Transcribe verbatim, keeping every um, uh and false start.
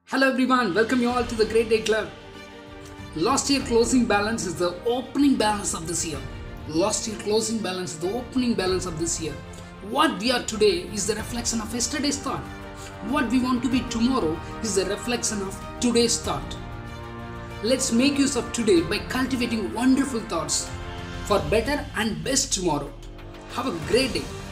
Hello everyone, welcome you all to the Great Day Club. Last year closing balance is the opening balance of this year. Last year closing balance is the opening balance of this year. What we are today is the reflection of yesterday's thought. What we want to be tomorrow is the reflection of today's thought. Let's make use of today by cultivating wonderful thoughts for better and best tomorrow. Have a great day.